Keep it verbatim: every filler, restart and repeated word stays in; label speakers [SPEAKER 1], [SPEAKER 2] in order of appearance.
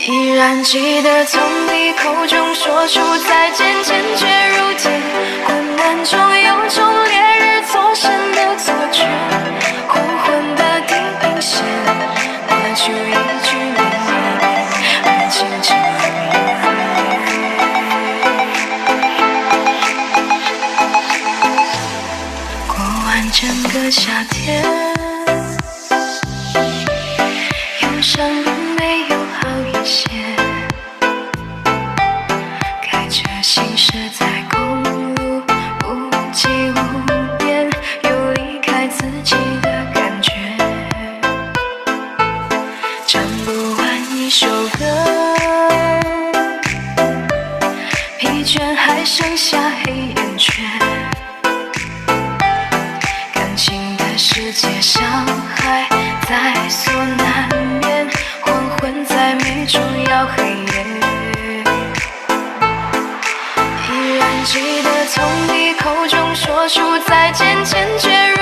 [SPEAKER 1] 依然记得从你口中说出再见，坚决如铁。昏暗中有种烈日灼身的错觉，黄昏的地平线，画出一句另一遍，而轻轻过完整个夏天，忧伤没有好一些，开着新车在公路无际无边，有离开自己的感觉，唱不完一首歌，疲倦还剩下黑眼圈，感情的世界伤害在所难免，黄昏再美终要黑夜。依然记得从你口中说出再见，坚决如